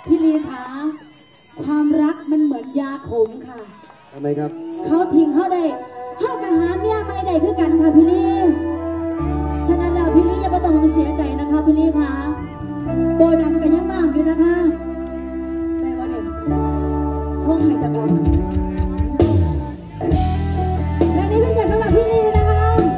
พี่ลีคะความรักมันเหมือนยาขมค่ะทำไมครับเขาทิ้งเขาได้เขากะหาเมียไม่ได้คือกันค่ะพี่ลีฉะนั้นแล้วพี่ลีอย่าไปต้องไปเสียใจนะคะพี่ลีคะโบดำกันยังมากอยู่นะคะได้ปะเนี่ยช่วงไหนจะก่อนและนี้พิเศษสำหรับพี่ลีนะคะ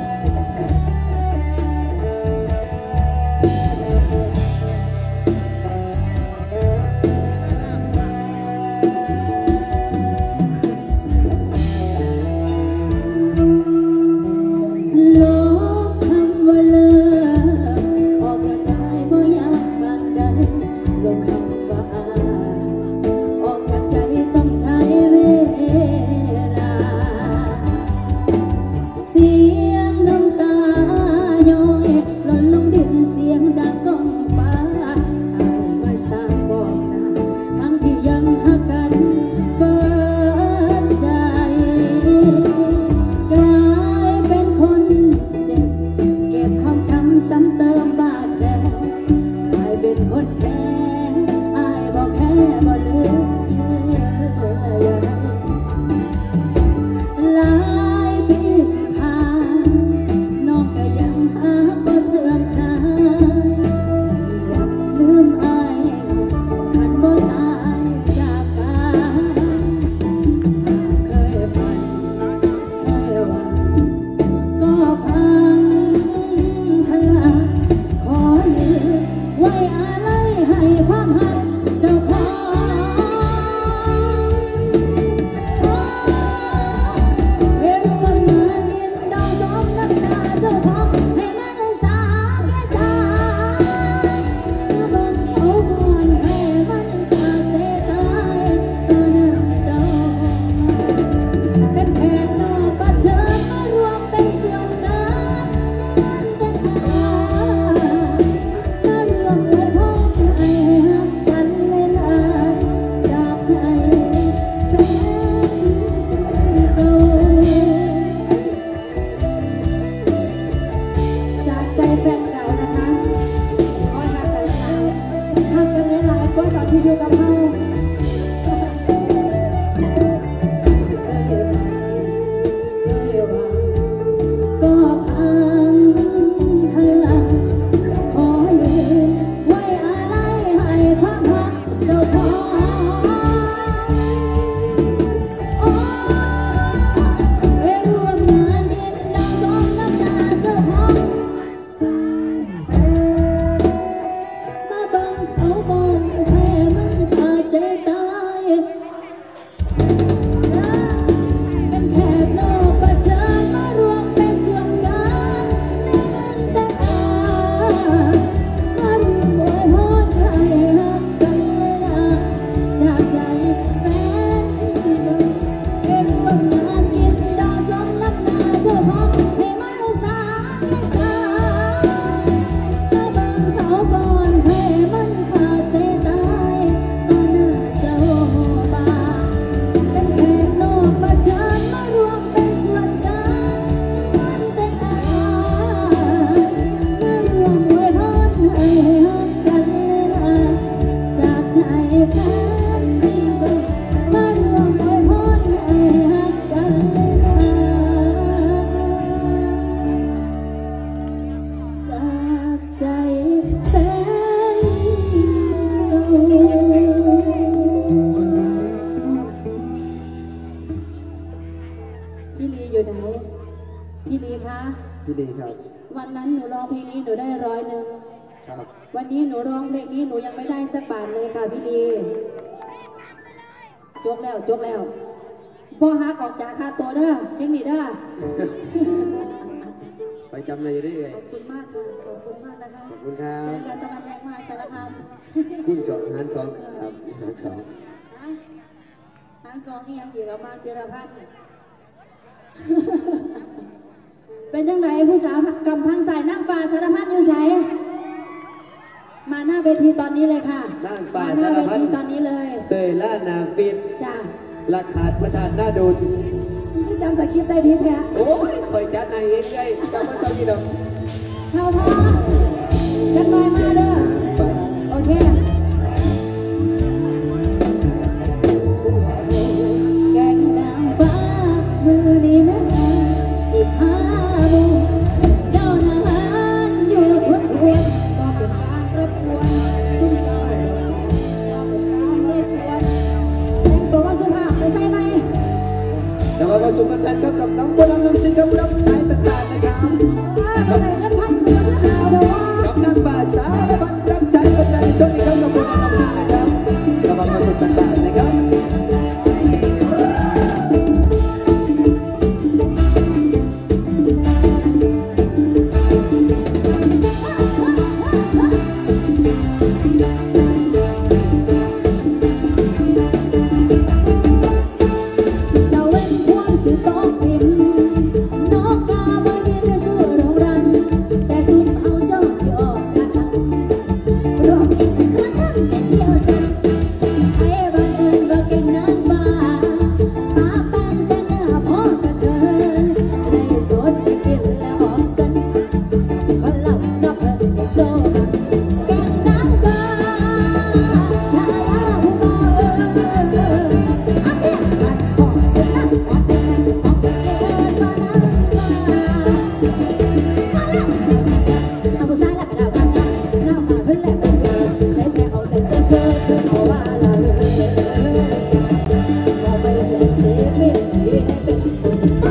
พี่ลีคะพี่ลีครับวันนั้นหนูร้องเพลงนี้หนูได้100 ครับวันนี้หนูร้องเพลงนี้หนูยังไม่ได้สักบาทเลยค่ะพี่ลีจบแล้วบ่ฮักออกจากค่าตัวเด้อเพลงนี้เด้อไปจำเลยได้ไงขอบคุณมากค่ะขอบคุณมากนะคะขอบคุณครับเจอกันตะวันแดงมหาสารคามคุณ2หาร2ครับหาร2 ที่ยังอยู่เรามาเจรพันธ์เป็นจังไรผู้สาวกำทางสายนั่งฟ้าสารพัดอยู่ใส่มาหน้าเวทีตอนนี้เลยค่ะนั่งฟ้าสารพัดตอนนี้เลยเตยล่านาฟิตจ้าราคาประธานหน้าดุลจำสคริปต์ได้ดีแท้โอ้ยคอยจัดในเองไงจำไม่ต้องกี่ดอกเท่าพอจัดหน่อยมาเด้อโอเคสุขกันครับกับน้องบัวลำน้องซิงครับรับใช้เป็นตานะครับอะไรกันพันเดือนแล้วเดี๋ยวว่ากับนางฟ้าสารพัดรับใช้เป็นตาช่วงนี้ครับกับบัวลำน้องซิงนะครับระวังความสุขกันตานะครับเราเว้นความสื่อต้องเป็นนกกาไม่มีใครสู้โรงรันแต่สุดเอาเจ้าสิออกจากทางรอบนี้คือทั้งเป็นเที่ยวสันให้บังเอิญว่าเก่งนั้นมาปั้นแต่หน้าพ่อกระเทยเลยโสดเช็คอินและออกสันคนหลับนับเพิ่นให้โซ่แก่งนางฟ้าชายาผู้บ่าวอาเทียบฉันขอเดินหน้าขอเดินหน้าขอเดินมานางฟ้ามาแล้วเอาผู้ชายแล้วก็ดาวกันหน้าฟ้าขึ้นแล้วเป็นได้แต่เอาใส่เสื้อเธอเอาว่าละเราไปเสียเสียไม่ดีให้เป็นคนบ้า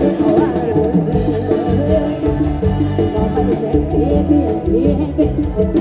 เสียเพียงที่ให้เป็นคน